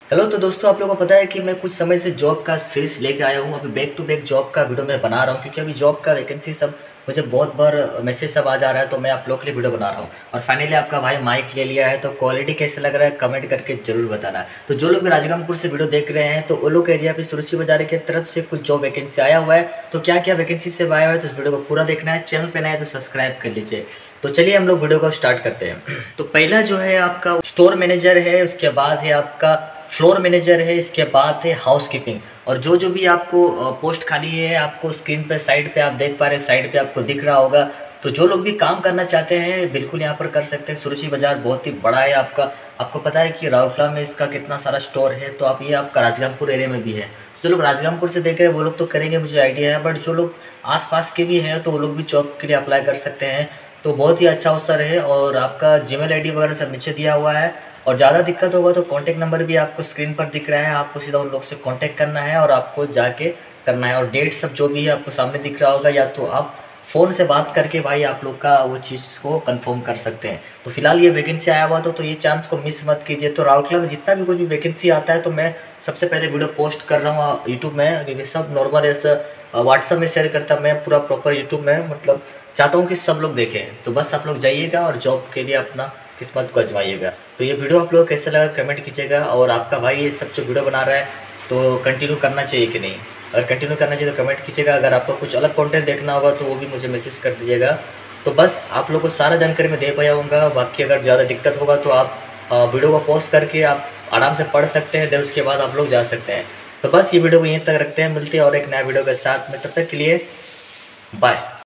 Hello. तो दोस्तों, आप लोगों को पता है कि मैं कुछ समय से जॉब का सीरीज लेके आया हूँ। अभी back to back job video वीडियो मैं बना रहा हूँ, क्योंकि अभी जॉब का वैकेंसी सब मुझे बहुत बार मैसेज सब आ जा रहा है, तो मैं आप लोग के लिए वीडियो बना रहा हूँ। और फाइनली आपका भाई माइक ले लिया है, तो क्वालिटी कैसे लग रहा है कमेंट करके जरूर बताना। तो जो लोग भी राजगंगपुर से वीडियो देख रहे हैं, तो वो लोग एरिया पे सुरुचि बाजार की तरफ से कुछ जॉब वैकेंसी आया हुआ है। तो क्या क्या वैकेंसी से आया हुआ है, तो इस वीडियो को पूरा देखना है। चैनल पे नया है तो सब्सक्राइब कर लीजिए। तो चलिए हम लोग वीडियो को स्टार्ट करते हैं। तो पहला जो है आपका स्टोर मैनेजर है, उसके बाद है आपका फ्लोर मैनेजर है, इसके बाद है हाउस कीपिंग। और जो जो भी आपको पोस्ट खाली है, आपको स्क्रीन पर साइड पे आप देख पा रहे हैं, साइड पे आपको दिख रहा होगा। तो जो लोग भी काम करना चाहते हैं बिल्कुल यहाँ पर कर सकते हैं। सुरुचि बाजार बहुत ही बड़ा है आपका। आपको पता है कि राउरकेला में इसका कितना सारा स्टोर है, तो आप ये आपका राजगंगपुर एरिया में भी है। जो लोग राजगंगपुर से देख रहे हैं वो लोग तो करेंगे, मुझे आइडिया है। बट जो लोग आसपास के भी हैं तो वो लोग भी जॉब के लिए अप्लाई कर सकते हैं। तो बहुत ही अच्छा अवसर है। और आपका जीमेल आईडी वगैरह सब नीचे दिया हुआ है। और ज़्यादा दिक्कत होगा तो कॉन्टैक्ट नंबर भी आपको स्क्रीन पर दिख रहा है, आपको सीधा उन लोग से कॉन्टैक्ट करना है और आपको जाके करना है। और डेट सब जो भी है आपको सामने दिख रहा होगा, या तो आप फ़ोन से बात करके भाई आप लोग का वो चीज़ को कंफर्म कर सकते हैं। तो फिलहाल ये वैकेंसी आया हुआ तो ये चांस को मिस मत कीजिए। तो राउरकेला में जितना भी कुछ भी वैकेंसी आता है तो मैं सबसे पहले वीडियो पोस्ट कर रहा हूँ यूट्यूब में, क्योंकि सब नॉर्मल ऐसा व्हाट्सअप में शेयर करता मैं पूरा प्रॉपर यूट्यूब में, मतलब चाहता हूँ कि सब लोग देखें। तो बस आप लोग जाइएगा और जॉब के लिए अपना किस्मत को आजमाइएगा। तो ये वीडियो आप लोगों को कैसे लगा कमेंट कीजिएगा। और आपका भाई ये सब जो वीडियो बना रहा है तो कंटिन्यू करना चाहिए कि नहीं, अगर कंटिन्यू करना चाहिए तो कमेंट कीजिएगा। अगर आपको कुछ अलग कंटेंट देखना होगा तो वो भी मुझे मैसेज कर दीजिएगा। तो बस आप लोगों को सारा जानकारी मैं दे पाया हूँगा। बाकी अगर ज़्यादा दिक्कत होगा तो आप वीडियो को पॉज करके आप आराम से पढ़ सकते हैं, देन उसके बाद आप लोग जा सकते हैं। तो बस ये वीडियो को यहीं तक रखते हैं, मिलते हैं और एक नया वीडियो के साथ में। तब तक के लिए बाय।